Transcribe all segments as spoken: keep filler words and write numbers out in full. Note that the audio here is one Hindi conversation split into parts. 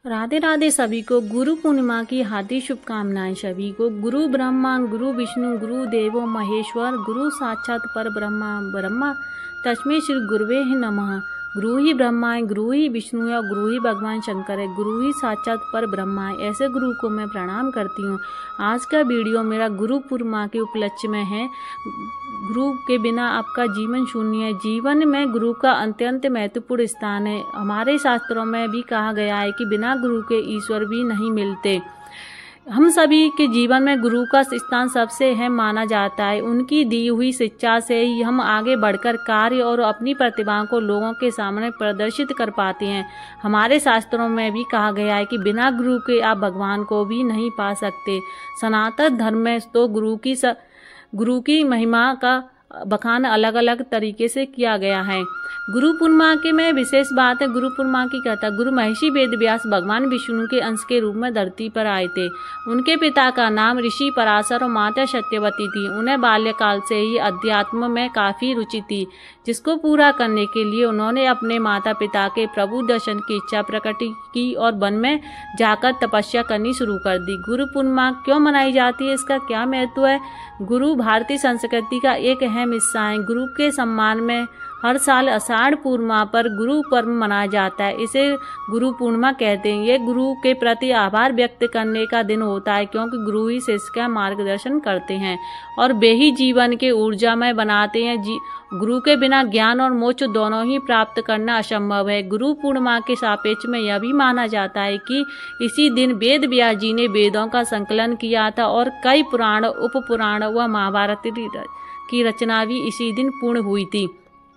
राधे राधे सभी को गुरु पूर्णिमा की हार्दिक शुभकामनाएं। सभी को गुरु ब्रह्मा गुरु विष्णु गुरु देवो महेश्वर गुरु साक्षात पर ब्रह्मा ब्रह्मा तस्मै श्री गुरुवे नमः। गुरु ही ब्रह्मा है, गुरु ही विष्णु है और गुरु ही भगवान शंकर है, गुरु ही साक्षात पर ब्रह्मा है। ऐसे गुरु को मैं प्रणाम करती हूँ। आज का वीडियो मेरा गुरु पूर्णिमा के उपलक्ष्य में है। गुरु के बिना आपका जीवन शून्य है। जीवन में गुरु का अत्यंत महत्वपूर्ण स्थान है। हमारे शास्त्रों में भी कहा गया है कि बिना गुरु के ईश्वर भी नहीं मिलते। हम सभी के जीवन में गुरु का स्थान सबसे अहम माना जाता है। उनकी दी हुई शिक्षा से ही हम आगे बढ़कर कार्य और अपनी प्रतिभाओं को लोगों के सामने प्रदर्शित कर पाते हैं। हमारे शास्त्रों में भी कहा गया है कि बिना गुरु के आप भगवान को भी नहीं पा सकते। सनातन धर्म में तो गुरु की स... गुरु की महिमा का बखान अलग अलग तरीके से किया गया है। गुरु पूर्णिमा के में विशेष बात है। गुरु पूर्णिमा की कहता गुरु महर्षि वेद व्यास भगवान विष्णु के अंश के रूप में धरती पर आए थे। उनके पिता का नाम ऋषि पराशर और माता सत्यवती थी। उन्हें बाल्यकाल से ही अध्यात्म में काफी रुचि थी, जिसको पूरा करने के लिए उन्होंने अपने माता पिता के प्रभु दर्शन की इच्छा प्रकट की और वन में जाकर तपस्या करनी शुरू कर दी। गुरु पूर्णिमा क्यों मनाई जाती है, इसका क्या महत्व है? गुरु भारतीय संस्कृति का एक अहम हिस्सा है। गुरु के सम्मान में हर साल आषाढ़ पूर्णिमा पर गुरु पर्व मनाया जाता है। इसे गुरु पूर्णिमा कहते हैं। ये गुरु के प्रति आभार व्यक्त करने का दिन होता है, क्योंकि गुरु ही शिष्य का मार्गदर्शन करते हैं और वे ही जीवन के ऊर्जामय बनाते हैं। जी गुरु के बिना ज्ञान और मोक्ष दोनों ही प्राप्त करना असंभव है। गुरु पूर्णिमा के सापेक्ष में यह भी माना जाता है कि इसी दिन वेद व्यास जी ने वेदों का संकलन किया था और कई पुराण उप पुराण व महाभारत की रचना भी इसी दिन पूर्ण हुई थी।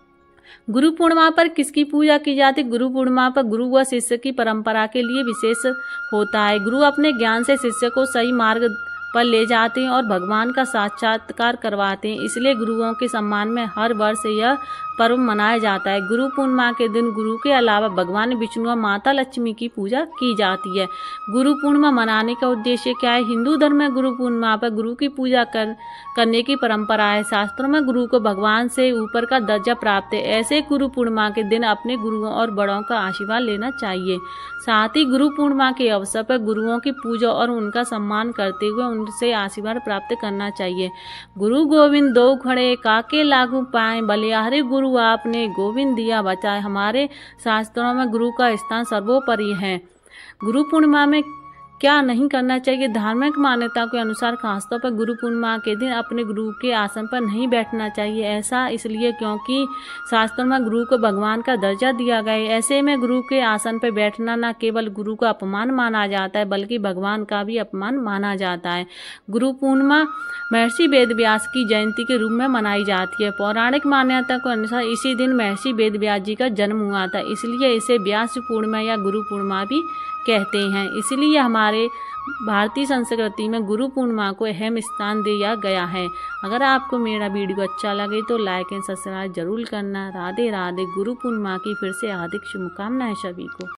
गुरु पूर्णिमा पर किसकी पूजा की जाती है? गुरु पूर्णिमा पर गुरु व शिष्य की परंपरा के लिए विशेष होता है। गुरु अपने ज्ञान से शिष्य को सही मार्ग पर ले जाते हैं और भगवान का साक्षात्कार करवाते हैं। इसलिए गुरुओं के सम्मान में हर वर्ष यह पर्व मनाया जाता है। गुरु पूर्णिमा के दिन गुरु के अलावा भगवान विष्णु और माता लक्ष्मी की पूजा की जाती है। गुरु पूर्णिमा मनाने का उद्देश्य क्या है? हिंदू धर्म में गुरु पूर्णिमा पर गुरु की पूजा कर करने की परंपरा है। शास्त्रों में गुरु को भगवान से ऊपर का दर्जा प्राप्त है। ऐसे गुरु पूर्णिमा के दिन अपने गुरुओं और बड़ों का आशीर्वाद लेना चाहिए। साथ ही गुरु पूर्णिमा के अवसर पर गुरुओं की पूजा और उनका सम्मान करते हुए उनसे आशीर्वाद प्राप्त करना चाहिए। गुरु गोविंद दो खड़े काके लागू पाए, बलिहारी गुरु आपने गोविंद दिया बचाए। हमारे शास्त्रों में गुरु का स्थान सर्वोपरि है। गुरु पूर्णिमा में क्या नहीं करना चाहिए? धार्मिक मान्यता के अनुसार खासतौर पर गुरु पूर्णिमा के दिन अपने गुरु के आसन पर नहीं बैठना चाहिए। ऐसा इसलिए क्योंकि शास्त्रों में गुरु को भगवान का दर्जा दिया गया है। ऐसे में गुरु के आसन पर बैठना न केवल गुरु का अपमान माना जाता है, बल्कि भगवान का भी अपमान माना जाता है। गुरु पूर्णिमा महर्षि वेद व्यास की जयंती के रूप में मनाई जाती है। पौराणिक मान्यता के अनुसार इसी दिन महर्षि वेद व्यास जी का जन्म हुआ था, इसलिए इसे व्यास पूर्णिमा या गुरु पूर्णिमा भी कहते हैं। इसलिए हमारे भारतीय संस्कृति में गुरु पूर्णिमा को अहम स्थान दिया गया है। अगर आपको मेरा वीडियो अच्छा लगे तो लाइक एंड सब्सक्राइब जरूर करना। राधे राधे। गुरु पूर्णिमा की फिर से हार्दिक शुभकामनाएं सभी को।